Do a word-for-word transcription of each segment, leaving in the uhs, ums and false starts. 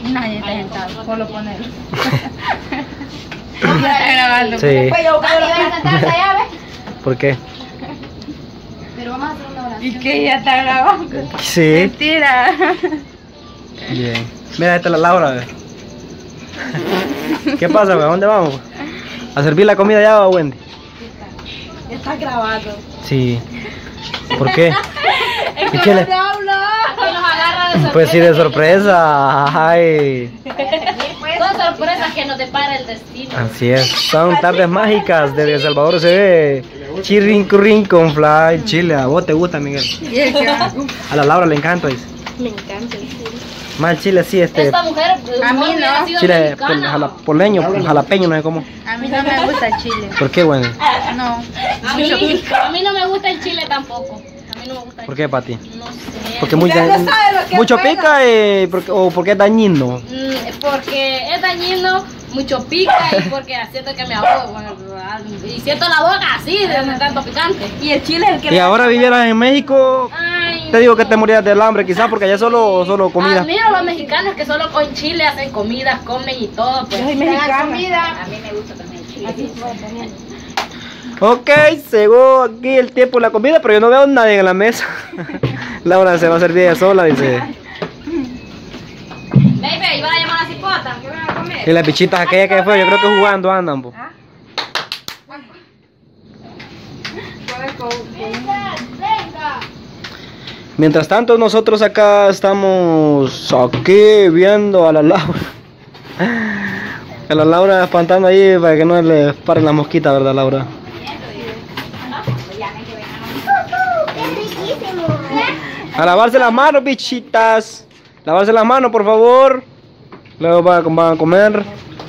Nadie está sentado, solo ponerlo. Ya está grabando. Sí. Después yo voy a sentarse allá, ¿ves? ¿Por qué? Pero vamos a hacer una oración. ¿Y qué? Ya está grabando. Sí. Mentira. Bien. Mira, esta es la Laura. Ve. ¿Qué pasa, güey? ¿A dónde vamos? ¿A servir la comida ya, Wendy? Ya está grabado. Sí. ¿Por qué? Es que ¿Y qué le- no hablo. Aquí nos agarra de sorpresa. Pues sí, de sorpresa. Ay. Son sorpresas que nos depara el destino. Así es. Son tardes mágicas. Desde El Salvador se ve chirrincurrin con fly chile. ¿A vos te gusta, Miguel? A la Laura le encanta, dice. Me encanta el chile. Más el chile así, este. Esta mujer, A mí no. Chile pol- jalapoleño, jalapeño, no sé cómo. A mí no me gusta el chile. ¿Por qué, Wendy? No. A mí, a mí no me gusta el chile tampoco. A mí no me gusta el ¿Por qué, Pati? chile. No sé. Porque muy Ya no sabe lo que mucho juega. pica eh, porque, o porque es dañino. Mm, Porque es dañino, mucho pica y porque siento que me ahogo. Bueno, y siento la boca así de tanto picante. Y el chile es el que Y ahora vivieras en México, Ay, te digo que te morías del hambre quizás porque allá solo, solo comida. admiro a los mexicanos que solo con chile hacen comidas, comen y todo. Pues. Yo soy mexicana. A mí me gusta también el chile. Ok, llegó aquí el tiempo de la comida, pero yo no veo a nadie en la mesa. Laura se va a servir ella sola, dice. Baby, ¿y van a llamar a la cipota? ¿Qué van a comer? Y las bichitas aquellas que fue, yo creo que jugando andan. Po. Mientras tanto nosotros acá estamos aquí viendo a la Laura. A la Laura espantando ahí para que no le paren las mosquitas, ¿verdad, Laura? A lavarse las manos, bichitas. Lavarse las manos, por favor. Luego van a, van a comer.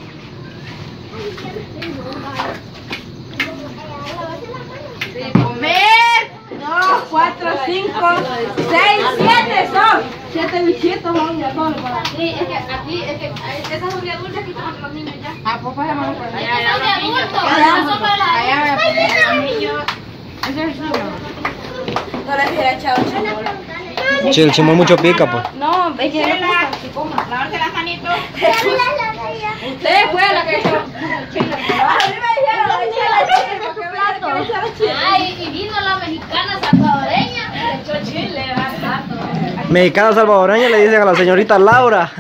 Comer. Dos, cuatro, cinco, seis, siete son. Siete bichitos son ya son. Sí, es que aquí, es que esas son de adultos que son para los niños ya. Ah, pues pasemos por ahí. Esas son de adultos, Allá, esas son para la- allá, allá, los niños. Ese es el chino. No les hubiera echado chino. Sí, el chimón mucho pica, pues. No, es que no gusta. Lavarse las manitos. Usted fue la que echó chile. A mí me dijeron la chile, porque me que echara chile. Ay, y vino la mexicana salvadoreña y le echó chile, ¿verdad? Mexicana salvadoreña le dicen a la señorita Laura.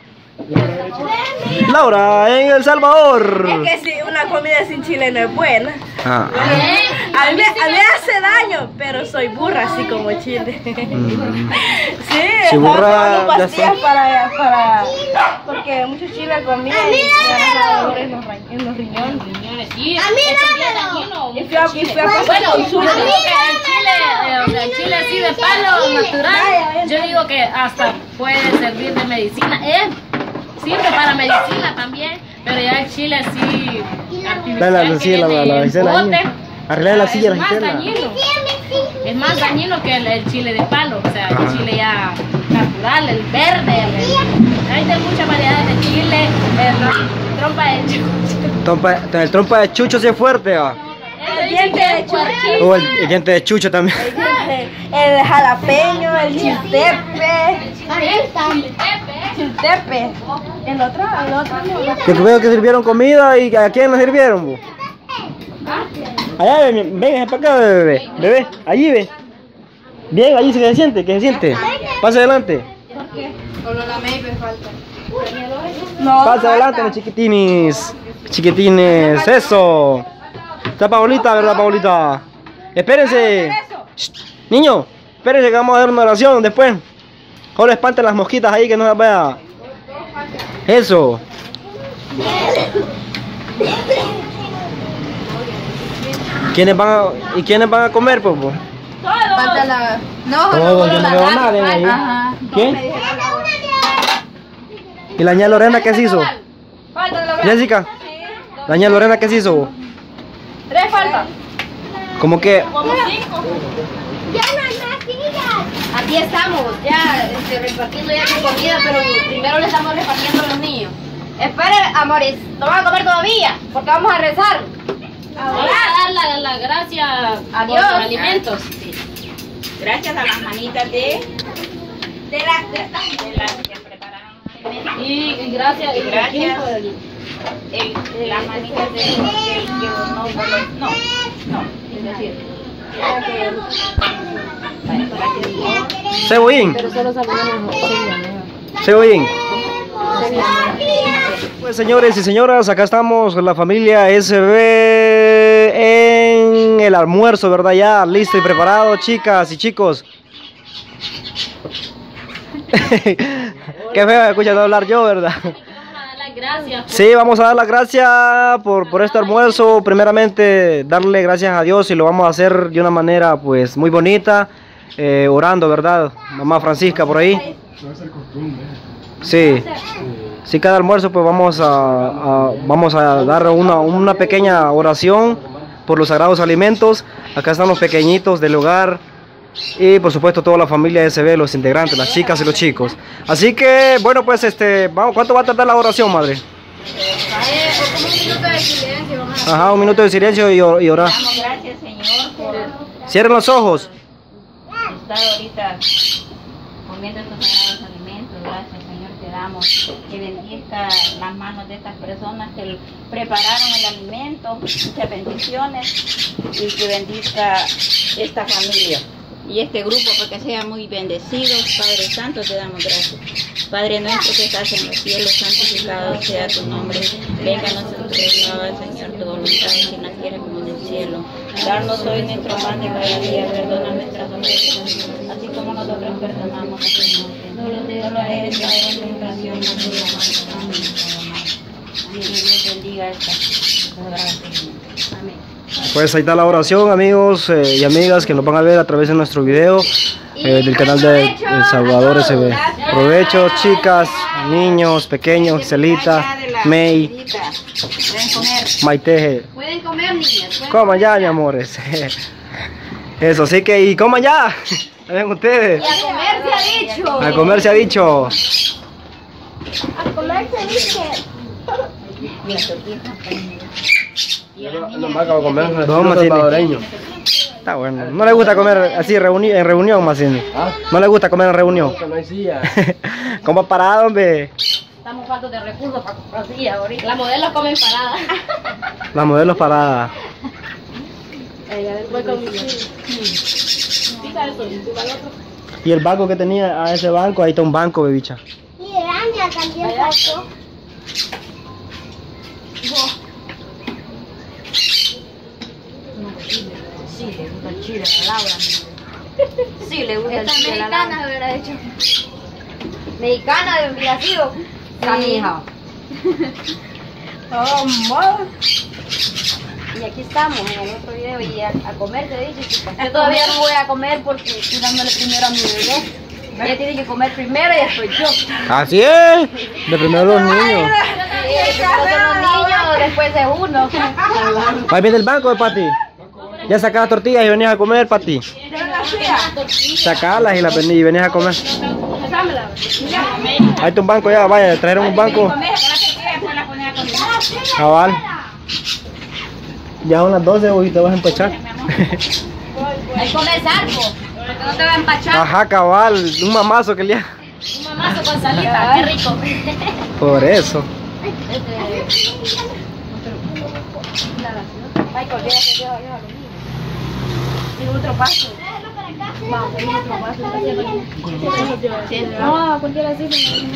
Laura, en El Salvador. Es que si una comida sin chile no es buena. Ah. A mí, a mí hace daño, pero soy burra así como chile. Mm. Sí, Si burra, estaba tomando ya pastillas sé. para, para, porque mucho chile comía y me daba dolor en los, ra- en los riñones. Sí, a mí no. Y fui a, y fui a Bueno, yo consulta. digo que el chile, eh, o sea, el chile así de palo natural, yo digo que hasta puede servir de medicina. Eh, sirve para medicina también, pero ya el chile así artificial Dale, la que silla, la, viene la, la, en Gisela, bote, ahí. Arregla la silla, es más Gisela. dañino. Es más dañino que el, el chile de palo, o sea, el chile ya natural, el verde. El, hay de muchas variedades de chile, el trompa de chucho. Trompa, el trompa de chucho sí es fuerte, ¿va? El diente de chucho. O el, el diente de chucho también. El jalapeño, el chiltepe. Chiltepe. Chiltepe. El otro, el otro no. Yo veo que sirvieron comida y ¿a quién la sirvieron? Bo? Allá, ven, ven para acá, bebé. Bebé, allí ve. Bien, allí que se siente, que se siente. Pase adelante. Solo la maybe falta. No, Pase adelante, los chiquitines. Chiquitines, eso. Está Paulita, ¿verdad, Paulita? Espérense. Shh, niño, espérense que vamos a dar una oración después. Solo espanten las mosquitas ahí que no las vea. Eso. ¿Quiénes van a, ¿Y quiénes van a comer, pues? pues? falta la. No, Todos, yo no veo a nadie ahí. Ajá. ¿Quién? ¿Y la ña Lorena qué se hizo? Falta la. Jessica, la ña Lorena qué se hizo? Tres falta. Como que Como cinco. Aquí estamos, ya este, repartiendo ya su comida, pero primero le estamos repartiendo a los niños. Esperen, amores, no van a comer todavía, porque vamos a rezar. Vamos a dar la, la gracia a Dios, por los alimentos. Gracias a las manitas de, De la. De de las que prepararon. Y Y gracias. Y gracias. El, las manitas de que no, no, no, es decir. Cebollín. Pero solo saludamos. Cebollín. Pues señores y señoras, acá estamos con la familia S B en el almuerzo, ¿verdad? Ya listo y preparado, chicas y chicos. Qué feo escuchando hablar yo, ¿verdad? Gracias. Sí, vamos a dar las gracias por, por este almuerzo. Primeramente, darle gracias a Dios y lo vamos a hacer de una manera pues muy bonita, eh, orando, ¿verdad? Mamá Francisca por ahí. Sí, sí, cada almuerzo pues vamos a, a, vamos a dar una, una pequeña oración por los sagrados alimentos. Acá están los pequeñitos del hogar. Y por supuesto toda la familia S B, los integrantes, las chicas y los chicos. Así que bueno, pues este, vamos, ¿cuánto va a tardar la oración, madre? Un minuto de silencio. Ajá, un minuto de silencio y, or y orar. Damos gracias, Señor, por Cierren los ojos. estar ahorita comiendo estos sagrados alimentos. Gracias, Señor, te damos. Que bendiga las manos de estas personas que prepararon el alimento. Muchas bendiciones y que bendiga esta familia y este grupo, porque sean muy bendecidos. Padre Santo, te damos gracias. Padre nuestro que estás en los cielos, santificado sea tu nombre. Venga a nosotros, Señor, tu voluntad en la tierra como en el cielo. Darnos hoy nuestro pan de cada día, perdona nuestras ofensas, así como nosotros perdonamos a los que no nos dejes caer en tentación, mas líbranos del mal. Amén. Que Dios bendiga esta oración. Amén. Pues ahí está la oración, amigos eh, y amigas que nos van a ver a través de nuestro video eh, del canal de El Salvador S B. Provecho, chicas, niños, pequeños, Giselita, May, Maite. Pueden comer, niñas. Coman ya, mi amores. Eso, así que, y coman ya. Ven ustedes. Y a comer se ha dicho. A comer se ha dicho. A comer se dice. No, salvadoreño. Está bueno. No le gusta comer así reuni en reunión, más bien. No le gusta comer en reunión. No hay silla. Como parado, hombre. Estamos faltos de recursos para comprar sillas ahorita. Las modelos comen paradas. Las modelos paradas. Y el banco que tenía a ese banco, ahí está un banco, bebicha. Y araña también pasó. Sí, le gusta el chile a la Laura. Sí, le gusta el chile a la Laura. Mexicana, hubiera hecho. Mexicana hubiera sido. La mija. Oh, amor. Y aquí estamos en el otro video y a, a comer te he dicho, chicas. Yo todavía no voy a comer porque estoy dándole primero a mi bebé. Ella tiene que comer primero y después yo. Así es. De primero los niños. Sí, primero son los niños, después es uno. Ahí viene el banco de Pati. Ya sacá las tortillas y venías a comer, Pati. Sacalas y las venías y venías a comer. Ahí está un banco ya, vaya, trajeron un banco. Cabal. Ya son las doce y te vas a empachar. Hay que comer sarco, porque no te va a empachar. Ajá, cabal, un mamazo que le ha. Un mamazo con salita, qué rico. Por eso. Ay, olvídate, yo, yo, y otro paso. Vamos, otro paso. No, cualquiera así.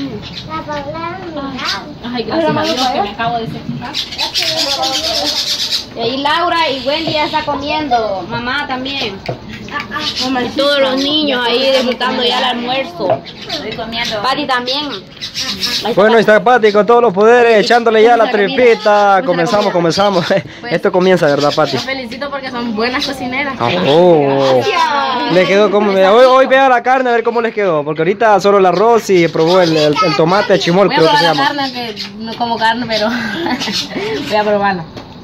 Ay, gracias a Dios que me acabo de sentar. Y ahí Laura y Wendy ya está comiendo. Mamá también. Y todos los niños ahí disfrutando ya el almuerzo. Estoy comiendo. Pati también. Bueno, ahí está Pati con todos los poderes, echándole ya la tripita. Comenzamos, comenzamos. Esto comienza, ¿verdad, Pati? Los felicito porque son buenas cocineras. Oh, le quedó como, mira, hoy, hoy vea la carne a ver cómo les quedó, porque ahorita solo el arroz y probó el, el, el tomate chimol, Voy a creo que probar se la llama. carne, que no como carne, pero voy a probarla.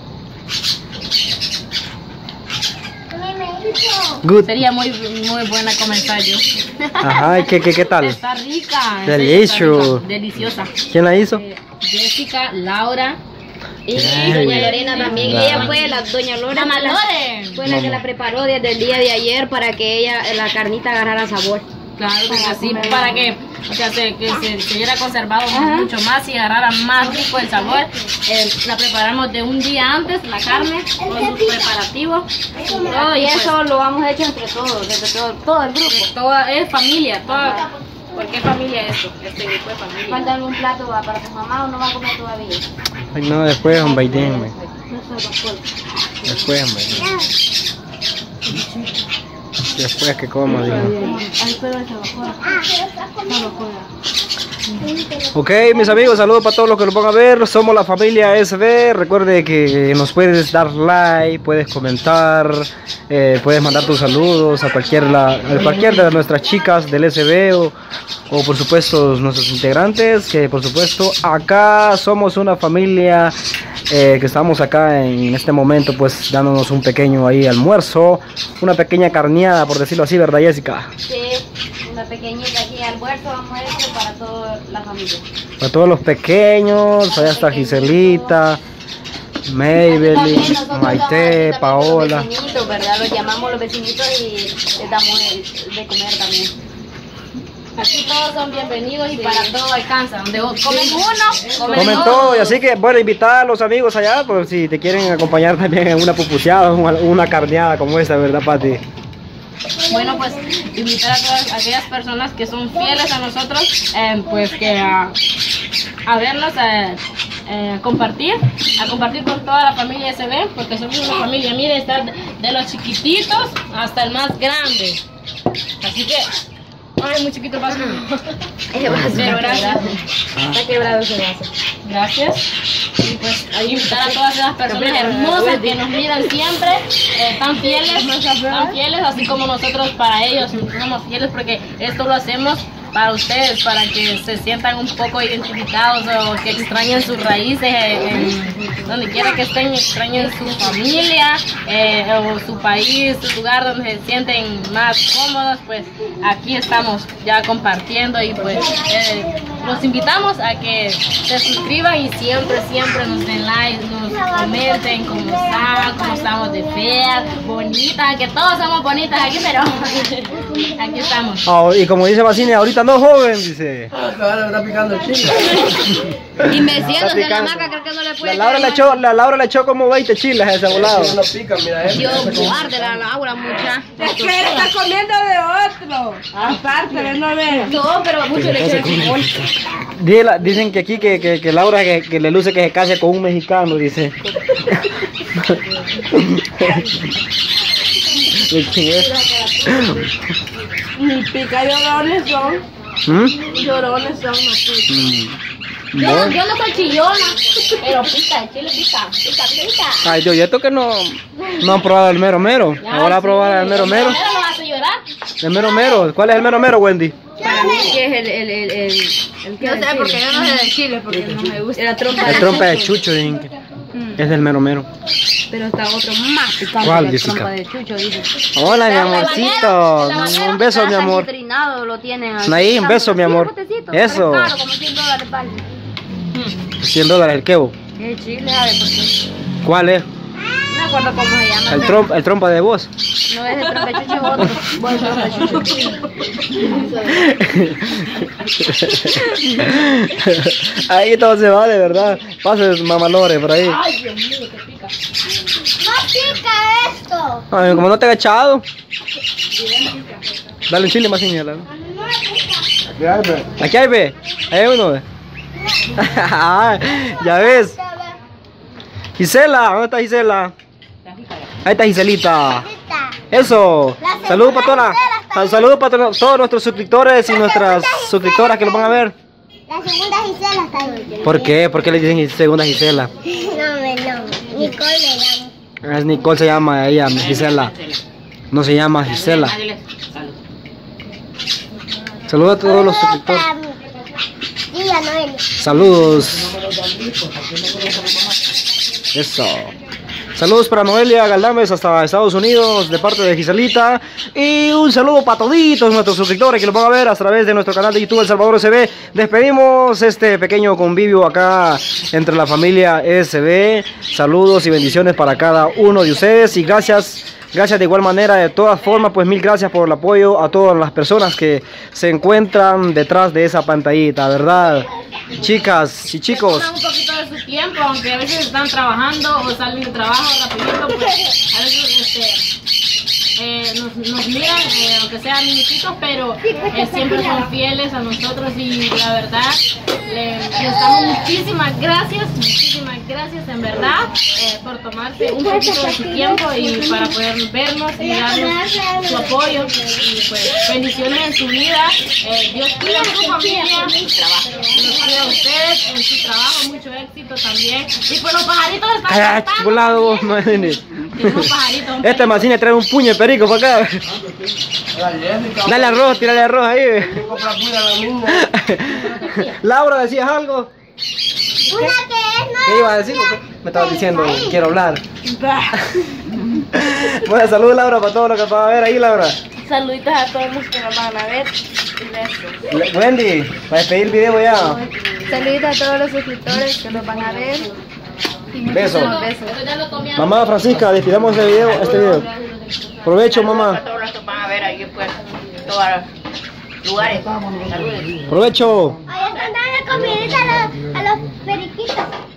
Good. Sería muy, muy buena comenzar yo. Ajá, ¿y qué, qué, qué tal? Está rica. en serio, Delicious. está rica, deliciosa. ¿Quién la hizo? Eh, Jessica, Laura y Ay, doña Lorena también. claro. Ella fue la doña Lorena. Mamá Loren. Fue la que la preparó desde el día de ayer para que ella la carnita agarrara sabor. Claro que sí, para que o sea, se, que se, se hubiera conservado Ajá. mucho más y agarrara más rico el sabor. Eh, la preparamos de un día antes, la carne, con sus preparativos. Todo, y eso pues, lo hemos hecho entre todos, entre todo, todo el grupo. Toda, es familia, toda, ¿por qué familia es esto? Este grupo de familia. ¿Falta algún plato para tu mamá o no va a comer todavía? Ay, no, después, hombre, déjenme. Después, hombre. Después que coma, digo. Ok, mis amigos, saludos para todos los que nos van a ver. Somos la familia S B. Recuerde que nos puedes dar like, puedes comentar, eh, puedes mandar tus saludos a cualquier, la, a cualquier de nuestras chicas del S B o, o por supuesto nuestros integrantes. Que por supuesto acá somos una familia eh, que estamos acá en este momento pues dándonos un pequeño ahí almuerzo, una pequeña carneada por decirlo así, ¿verdad, Jessica? Sí, una pequeñita aquí almuerzo vamos a hacer para toda la familia. Para todos los pequeños, allá está Giselita, Maybelline, Maite, Paola. Los vecinitos, ¿verdad? Los llamamos los vecinitos y les damos el, de comer también. Aquí todos son bienvenidos y sí. Para todo alcanza. Donde comen uno, comen, comen todo. todo. Y así que, bueno, invitar a los amigos allá, por si te quieren acompañar también en una pupuseada, una, una carneada como esta, ¿verdad, Pati? Bueno, pues invitar a todas aquellas personas que son fieles a nosotros, eh, pues que a, a vernos, a, a compartir, a compartir con toda la familia S B, porque somos una familia, miren, está de los chiquititos hasta el más grande. Así que, ay, muy chiquito el vaso. Ese vaso está quebrado. Está quebrado ese vaso. Gracias. Y pues a invitar a todas esas personas hermosas que nos miran siempre, eh, tan fieles, tan fieles, así como nosotros para ellos somos fieles, porque esto lo hacemos para ustedes, para que se sientan un poco identificados o que extrañen sus raíces, eh, en donde quiera que estén, extrañen su familia eh, o su país, su lugar donde se sienten más cómodos. Pues aquí estamos ya compartiendo y pues eh, los invitamos a que se suscriban y siempre, siempre nos den like, nos comenten cómo están, cómo estamos de feas, bonitas, que todos somos bonitas aquí, pero aquí estamos. Oh, y como dice Bacini, ahorita no joven, dice. Ahora está picando el chile. Y meciéndose en la maca, creo que no le puede. La Laura le echó, la Laura le echó como veinte chiles a ese volado. No pica, mira, Dios guarde la Laura, mucha. Es que él está comiendo de otro. Aparte, él no ve. No, pero mucho le echó el frijol. Dicen que aquí que, que, que Laura que, que le luce que se case con un mexicano, dice. Ni pica, llorones son. ¿Mm? Llorones son, no pica. Mm. Yo, yo no soy chillona, pero pica, el chile pica, pica, pica. Ay, Dios, ¿y esto que no, no han probado el mero mero? Ahora a probar el mero mero. El mero nos hace llorar. El mero mero, ¿cuál es el mero mero, Wendy? Para mí que es el, el, el, el, el que no sé, porque yo no sé de chile, porque no me gusta. La trompa El trompa de chucho, dicen que es del mero mero. Pero está otro más picante. ¿Cuál, que la Jessica? trompa de chucho, dice. Hola, mi amorcito. Un beso, mi amor. Trinado, lo tienen así. Ahí, un beso, mi amor. Eso. Claro, como cien dólares vale. cien dólares el quebo. El chile, a ver, ¿por qué? ¿Cuál es? No me acuerdo cómo se llama. El, trompa, el trompa de voz. No es el trompa de chucho, es otro. Bueno, trompa de chucho. Ahí todo se va, de verdad. Pases mamalores por ahí. Ay, Dios mío, que pica. ¡No pica esto! Ay, como no te he echado. Dale un chile más señalado. Aquí hay, ve. Ahí hay uno, ve. Ya ves. Gisela, ¿dónde está Gisela? Ahí está Giselita. Eso. Saludos para todas las, saludos para todos nuestros suscriptores y nuestras suscriptoras que lo van a ver. La segunda Gisela está ahí. ¿Por qué? ¿Por qué le dicen segunda Gisela? No, me no. Nicole me llama. Es Nicole, se llama ella, Gisela. No se llama Gisela. Saludos a todos los suscriptores. Tía Noelia. Saludos. Eso. Saludos para Noelia Galdames hasta Estados Unidos de parte de Giselita. Y un saludo para toditos nuestros suscriptores que lo van a ver a través de nuestro canal de YouTube El Salvador S B. Despedimos este pequeño convivio acá entre la familia S B. Saludos y bendiciones para cada uno de ustedes. Y gracias Gracias de igual manera, de todas formas, pues mil gracias por el apoyo a todas las personas que se encuentran detrás de esa pantallita, ¿verdad? Chicas y chicos. Toman un poquito de su tiempo, aunque a veces están trabajando o salen de trabajo rapidito, pues a veces este, eh, nos, nos miran, eh, aunque sean niñitos, pero eh, siempre son fieles a nosotros y la verdad, eh, les damos muchísimas gracias, muchísimas gracias en verdad eh, por tomarse un poquito de su tiempo y para poder vernos y darnos su apoyo y pues bendiciones en su vida. Eh, Dios cuida a su familia, los cuida a ustedes en su trabajo, mucho éxito también. Y pues los pajaritos están Ay, cantando. chulado, madre. Tenemos pajaritos. un Este Mancini trae un puño de perico para acá. Dale arroz, tírale arroz ahí. Laura, ¿decías algo? ¿Qué iba a decir? Me estabas diciendo, quiero hablar. Bueno, saludos Laura para todos los que van a ver ahí, Laura. Saluditos a todos los que nos van a ver. Y besos. Wendy, para despedir el video ya. Saluditos a todos los suscriptores que nos van a ver. Y muchos Besos. besos. Mamá Francisca, despidamos este video, este video. Provecho, mamá. A todos los que van a ver ahí, pues, todos los lugares. Saludos. Provecho. Ahí están dando comidita a los, a los periquitos.